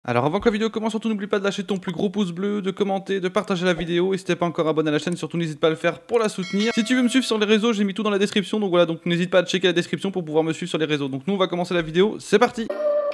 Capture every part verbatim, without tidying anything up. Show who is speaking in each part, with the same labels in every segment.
Speaker 1: Alors avant que la vidéo commence, surtout n'oublie pas de lâcher ton plus gros pouce bleu, de commenter, de partager la vidéo, et si t'es pas encore abonné à la chaîne, surtout n'hésite pas à le faire pour la soutenir. Si tu veux me suivre sur les réseaux, j'ai mis tout dans la description, donc voilà, donc n'hésite pas à checker la description pour pouvoir me suivre sur les réseaux. Donc nous on va commencer la vidéo, c'est parti.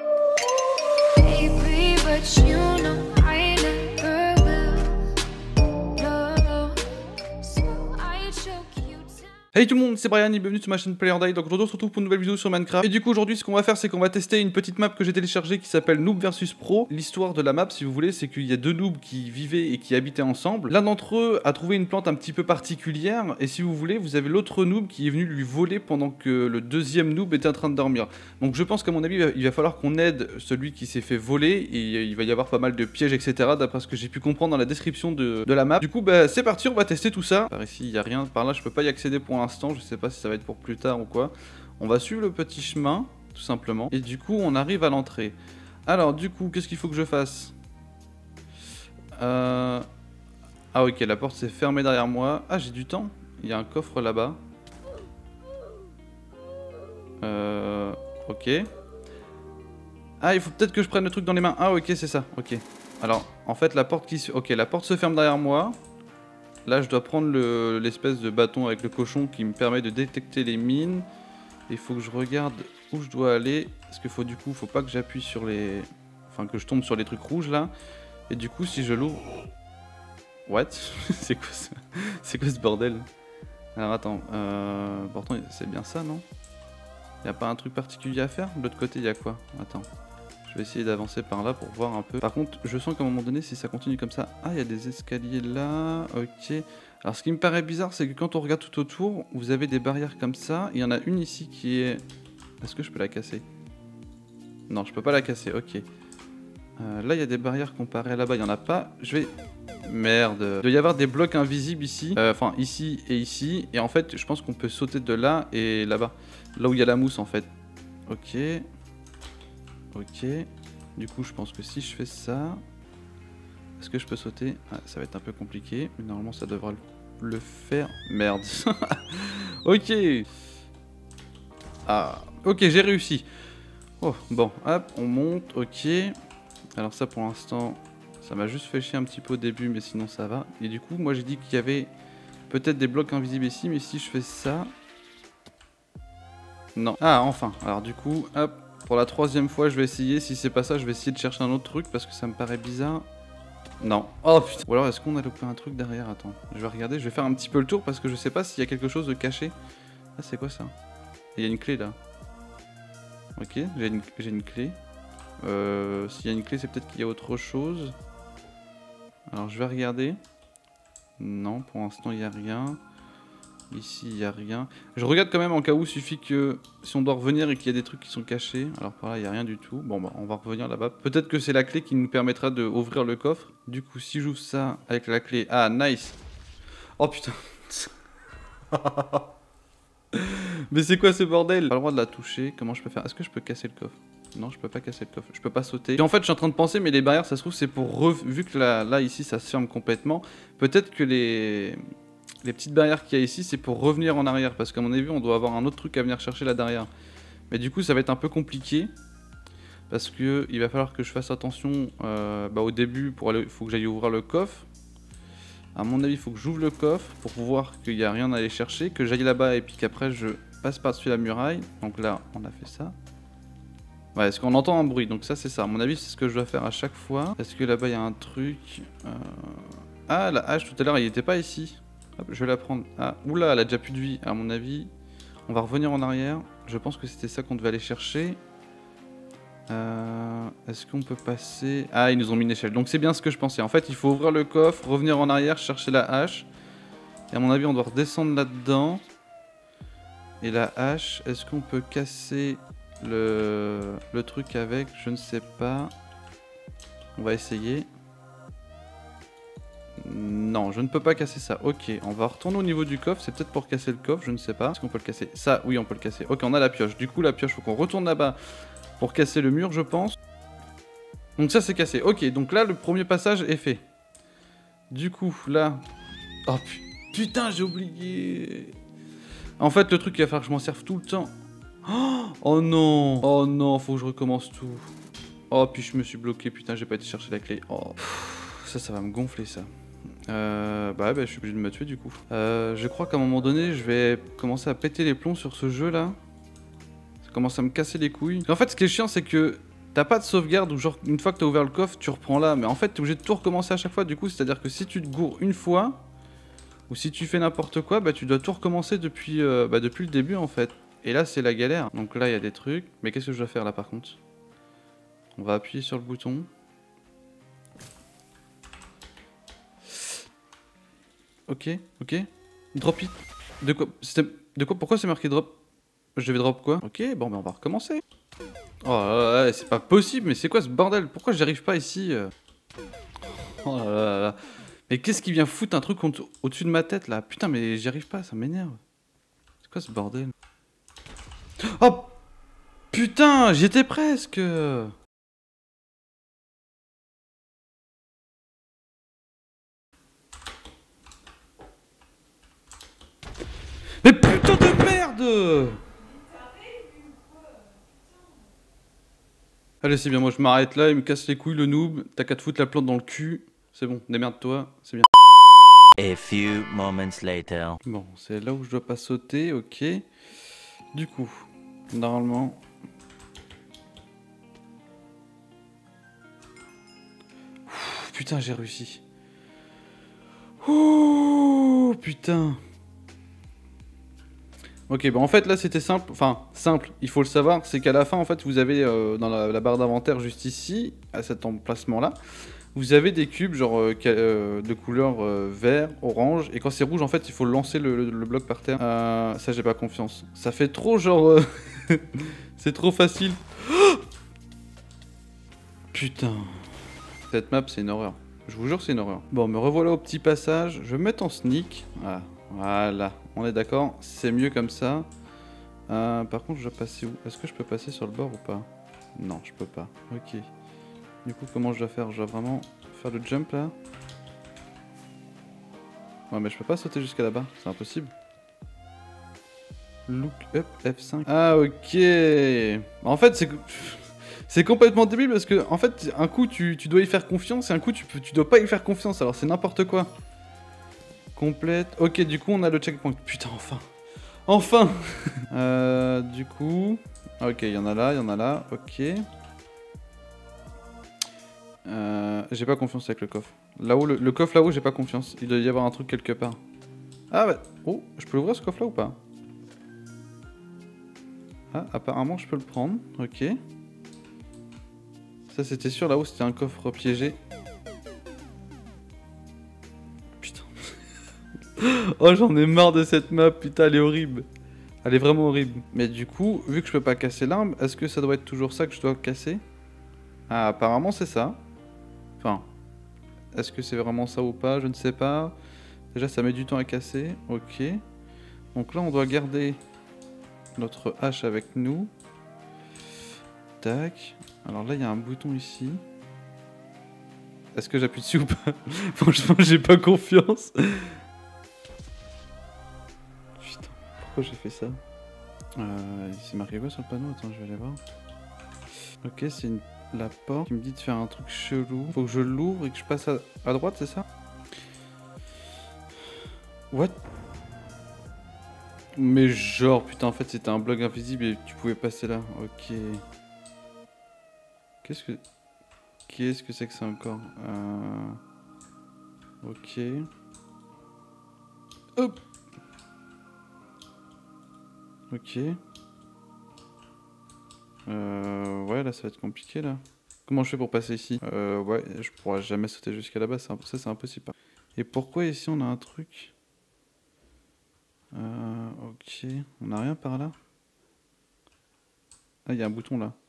Speaker 2: Baby, but you know I never will. No, so I choke you down.
Speaker 1: Hey tout le monde, c'est Brian et bienvenue sur ma chaîne Player Die. Donc aujourd'hui on se retrouve pour une nouvelle vidéo sur Minecraft. Et du coup aujourd'hui ce qu'on va faire c'est qu'on va tester une petite map que j'ai téléchargée qui s'appelle Noob versus Pro. L'histoire de la map si vous voulez c'est qu'il y a deux noobs qui vivaient et qui habitaient ensemble. L'un d'entre eux a trouvé une plante un petit peu particulière et si vous voulez vous avez l'autre noob qui est venu lui voler pendant que le deuxième noob était en train de dormir. Donc je pense qu'à mon avis il va, il va falloir qu'on aide celui qui s'est fait voler et il va y avoir pas mal de pièges etc d'après ce que j'ai pu comprendre dans la description de, de la map. Du coup bah c'est parti, on va tester tout ça. Par ici il n'y a rien, par là je peux pas y accéder pour l'instant, je sais pas si ça va être pour plus tard ou quoi. On va suivre le petit chemin, tout simplement. Et du coup, on arrive à l'entrée. Alors, du coup, qu'est-ce qu'il faut que je fasse euh... Ah ok, la porte s'est fermée derrière moi. Ah, j'ai du temps. Il y a un coffre là-bas. Euh... Ok. Ah, il faut peut-être que je prenne le truc dans les mains. Ah ok, c'est ça, ok. Alors, en fait, la porte qui se... Ok, la porte se ferme derrière moi. Là, je dois prendre l'espèce de bâton avec le cochon qui me permet de détecter les mines. Il faut que je regarde où je dois aller. Parce qu'il faut du coup, faut pas que j'appuie sur les... Enfin, que je tombe sur les trucs rouges là. Et du coup, si je l'ouvre... What? C'est quoi ça? C'est quoi ce bordel? Alors attends, euh... pourtant c'est bien ça, non? Y a pas un truc particulier à faire? De l'autre côté, il y a quoi? Attends. Je vais essayer d'avancer par là pour voir un peu. Par contre, je sens qu'à un moment donné, si ça continue comme ça... Ah, il y a des escaliers là, ok. Alors, ce qui me paraît bizarre, c'est que quand on regarde tout autour, vous avez des barrières comme ça. Il y en a une ici qui est... Est-ce que je peux la casser? Non, je peux pas la casser, ok. Euh, là, il y a des barrières comparées à là-bas, il y en a pas. Je vais... Merde. Il doit y avoir des blocs invisibles ici. Euh, enfin, ici et ici. Et en fait, je pense qu'on peut sauter de là et là-bas. Là où il y a la mousse, en fait. Ok. Ok, du coup je pense que si je fais ça, est-ce que je peux sauter? Ah, ça va être un peu compliqué, mais normalement ça devrait le faire. Merde. Ok. Ah, ok, j'ai réussi. Oh, bon, hop, on monte, ok. Alors ça pour l'instant, ça m'a juste fait chier un petit peu au début, mais sinon ça va. Et du coup, moi j'ai dit qu'il y avait peut-être des blocs invisibles ici, mais si je fais ça... Non. Ah, enfin, alors du coup, hop. Pour la troisième fois, je vais essayer. Si c'est pas ça, je vais essayer de chercher un autre truc parce que ça me paraît bizarre. Non. Oh putain. Ou alors, est-ce qu'on a loupé un truc derrière? Attends, je vais regarder. Je vais faire un petit peu le tour parce que je sais pas s'il y a quelque chose de caché. Ah, c'est quoi ça? Il y a une clé là. Ok, j'ai une, j'ai une clé. Euh, s'il y a une clé, c'est peut-être qu'il y a autre chose. Alors, je vais regarder. Non, pour l'instant, il n'y a rien. Ici, il n'y a rien. Je regarde quand même en cas où, il suffit que si on doit revenir et qu'il y a des trucs qui sont cachés. Alors par là, il n'y a rien du tout. Bon, bah, on va revenir là-bas. Peut-être que c'est la clé qui nous permettra d'ouvrir le coffre. Du coup, si j'ouvre ça avec la clé... Ah, nice. Oh putain. Mais c'est quoi ce bordel? J'ai pas le droit de la toucher. Comment je peux faire? Est-ce que je peux casser le coffre? Non, je peux pas casser le coffre. Je peux pas sauter. Et en fait, je suis en train de penser, mais les barrières, ça se trouve, c'est pour... Re... Vu que là, là, ici, ça se ferme complètement. Peut-être que les... Les petites barrières qu'il y a ici, c'est pour revenir en arrière. Parce qu'à mon avis, on doit avoir un autre truc à venir chercher là derrière. Mais du coup, ça va être un peu compliqué. Parce que il va falloir que je fasse attention euh, bah, au début. Pour aller, il faut que j'aille ouvrir le coffre. À mon avis, il faut que j'ouvre le coffre pour voir qu'il n'y a rien à aller chercher. Que j'aille là-bas et puis qu'après, je passe par-dessus la muraille. Donc là, on a fait ça. Ouais, est-ce qu'on entend un bruit? Donc ça, c'est ça. À mon avis, c'est ce que je dois faire à chaque fois. Est-ce que là-bas, il y a un truc euh... Ah, la hache, tout à l'heure, il n'était pas ici. Hop, je vais la prendre. Ah, oula, elle a déjà plus de vie. À mon avis, on va revenir en arrière. Je pense que c'était ça qu'on devait aller chercher. Euh, Est-ce qu'on peut passer... Ah, ils nous ont mis une échelle. Donc c'est bien ce que je pensais. En fait, il faut ouvrir le coffre, revenir en arrière, chercher la hache. Et à mon avis, on doit redescendre là-dedans. Et la hache, est-ce qu'on peut casser le... le truc avec? Je ne sais pas. On va essayer. Non, je ne peux pas casser ça. Ok, on va retourner au niveau du coffre. C'est peut-être pour casser le coffre, je ne sais pas. Est-ce qu'on peut le casser? Ça, oui, on peut le casser. Ok, on a la pioche. Du coup, la pioche, faut qu'on retourne là-bas pour casser le mur, je pense. Donc ça, c'est cassé. Ok, donc là, le premier passage est fait. Du coup, là... Oh, putain, j'ai oublié. En fait, le truc, il va falloir que je m'en serve tout le temps. Oh non. Oh non, faut que je recommence tout. Oh, puis je me suis bloqué, putain, j'ai pas été chercher la clé. Oh, pff, ça, ça va me gonfler, ça. Euh, bah, bah, je suis obligé de me tuer, du coup. Euh, je crois qu'à un moment donné, je vais commencer à péter les plombs sur ce jeu-là. Ça commence à me casser les couilles. En fait, ce qui est chiant, c'est que t'as pas de sauvegarde ou genre, une fois que t'as ouvert le coffre, tu reprends là. Mais en fait, t'es obligé de tout recommencer à chaque fois, du coup. C'est-à-dire que si tu te gourres une fois, ou si tu fais n'importe quoi, bah, tu dois tout recommencer depuis, euh, bah, depuis le début, en fait. Et là, c'est la galère. Donc là, il y a des trucs. Mais qu'est-ce que je dois faire, là, par contre? On va appuyer sur le bouton. Ok, ok. Drop it. De quoi? De quoi? Pourquoi c'est marqué drop? Je devais drop quoi? Ok, bon, ben on va recommencer. Oh là là, c'est pas possible, mais c'est quoi ce bordel? Pourquoi j'y arrive pas ici? Oh là là là. Mais qu'est-ce qui vient foutre un truc au-dessus de ma tête là? Putain, mais j'y arrive pas, ça m'énerve. C'est quoi ce bordel? Oh putain, j'y étais presque. Mais putain de merde! Allez, c'est bien, moi je m'arrête là, il me casse les couilles le noob, t'as qu'à te foutre la plante dans le cul. C'est bon, démerde-toi, c'est bien.
Speaker 3: A few moments later.
Speaker 1: Bon, c'est là où je dois pas sauter, ok. Du coup, normalement... Ouh, putain, j'ai réussi. Ouh, putain. Ok, bah en fait là c'était simple, enfin simple, il faut le savoir, c'est qu'à la fin en fait vous avez euh, dans la, la barre d'inventaire juste ici, à cet emplacement là, vous avez des cubes genre euh, euh, de couleur euh, vert, orange, et quand c'est rouge en fait il faut lancer le, le, le bloc par terre. Euh, ça j'ai pas confiance, ça fait trop genre... Euh... c'est trop facile. Putain, cette map c'est une horreur, je vous jure c'est une horreur. Bon, me revoilà au petit passage, je vais me mettre en sneak, voilà. Voilà, on est d'accord, c'est mieux comme ça. Euh, par contre, je dois passer où? Est-ce que je peux passer sur le bord ou pas? Non, je peux pas. Ok. Du coup, comment je dois faire? Je dois vraiment faire le jump là? Ouais, mais je peux pas sauter jusqu'à là-bas, c'est impossible. Look up F cinq. Ah, ok. En fait, c'est... C'est complètement débile parce que, en fait, un coup tu, tu dois y faire confiance et un coup tu, peux, tu dois pas y faire confiance, alors c'est n'importe quoi. Complète. Ok, du coup, on a le checkpoint. Putain, enfin. Enfin. euh, Du coup... Ok, il y en a là, il y en a là. Ok. Euh, j'ai pas confiance avec le coffre. Là-haut, le, le coffre là-haut, j'ai pas confiance. Il doit y avoir un truc quelque part. Ah bah... Oh, je peux l'ouvrir ce coffre là ou pas? Ah, apparemment, je peux le prendre. Ok. Ça, c'était sûr, là-haut, c'était un coffre piégé. Oh, j'en ai marre de cette map, putain, elle est horrible. Elle est vraiment horrible. Mais du coup, vu que je peux pas casser l'arme, est-ce que ça doit être toujours ça que je dois casser? Ah, apparemment c'est ça. Enfin, est-ce que c'est vraiment ça ou pas? Je ne sais pas. Déjà, ça met du temps à casser. Ok. Donc là, on doit garder notre hache avec nous. Tac. Alors là, il y a un bouton ici. Est-ce que j'appuie dessus ou pas? Franchement, j'ai pas confiance. Pourquoi j'ai fait ça? euh, C'est marqué quoi sur le panneau? Attends, je vais aller voir. Ok, c'est une... la porte qui me dit de faire un truc chelou. Faut que je l'ouvre et que je passe à, à droite, c'est ça? What? Mais genre, putain, en fait, c'était un bloc invisible et tu pouvais passer là. Ok. Qu'est-ce que... Qu'est-ce que c'est que ça encore? euh... Ok. Hop. Ok. Euh, ouais, là ça va être compliqué là. Comment je fais pour passer ici? Euh, ouais, je pourrais jamais sauter jusqu'à là-bas, ça c'est impossible. Et pourquoi ici on a un truc? Euh, ok, on a rien par là? Ah, il y a un bouton là.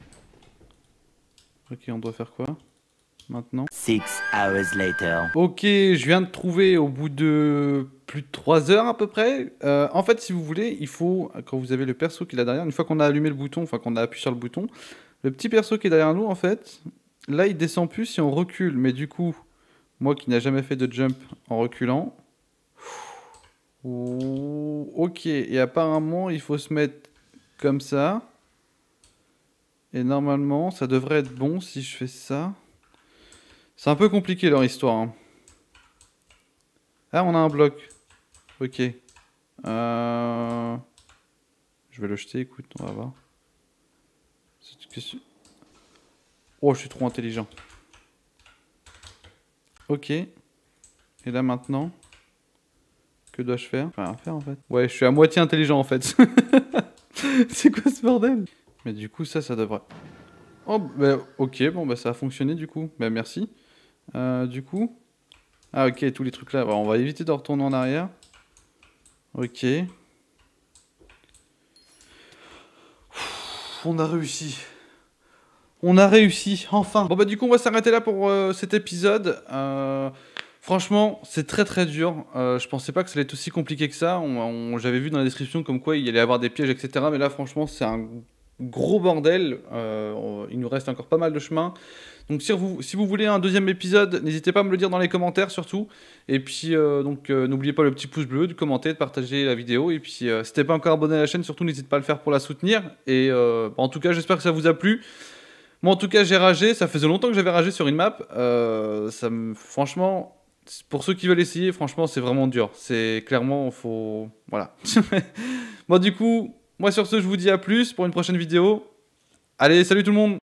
Speaker 1: Ok, on doit faire quoi maintenant?
Speaker 3: Six hours later.
Speaker 1: Ok, je viens de trouver au bout de plus de trois heures à peu près. Euh, en fait, si vous voulez, il faut, quand vous avez le perso qui est là derrière, une fois qu'on a allumé le bouton, enfin qu'on a appuyé sur le bouton, le petit perso qui est derrière nous, en fait, là il descend plus si on recule. Mais du coup, moi qui n'ai jamais fait de jump en reculant, ok, et apparemment il faut se mettre comme ça. Et normalement, ça devrait être bon si je fais ça. C'est un peu compliqué leur histoire. Hein. Ah, on a un bloc. Ok. Euh... Je vais le jeter, écoute, on va voir. Oh, je suis trop intelligent. Ok. Et là maintenant, que dois-je faire? Enfin, rien faire en fait. Ouais, je suis à moitié intelligent en fait. C'est quoi ce bordel? Mais du coup, ça, ça devrait... Oh, bah, ok, bon, bah ça a fonctionné du coup. Bah merci. Euh, du coup... Ah ok, tous les trucs là. Bon, on va éviter de retourner en arrière. Ok. On a réussi. On a réussi, enfin. Bon bah du coup, on va s'arrêter là pour euh, cet épisode. Euh... Franchement, c'est très très dur. Euh, je pensais pas que ça allait être aussi compliqué que ça. On, on, J'avais vu dans la description comme quoi il y allait avoir des pièges, et cetera. Mais là, franchement, c'est un gros bordel. Euh, on, il nous reste encore pas mal de chemin. Donc si vous, si vous voulez un deuxième épisode, n'hésitez pas à me le dire dans les commentaires surtout. Et puis euh, donc euh, n'oubliez pas le petit pouce bleu, de commenter, de partager la vidéo. Et puis euh, si t'es pas encore abonné à la chaîne, surtout n'hésite pas à le faire pour la soutenir. Et euh, en tout cas, j'espère que ça vous a plu. Moi en tout cas, j'ai ragé. Ça faisait longtemps que j'avais ragé sur une map. Euh, ça me, franchement... Pour ceux qui veulent essayer, franchement, c'est vraiment dur. C'est clairement, faut... Voilà. Bon, du coup, moi sur ce, je vous dis à plus pour une prochaine vidéo. Allez, salut tout le monde!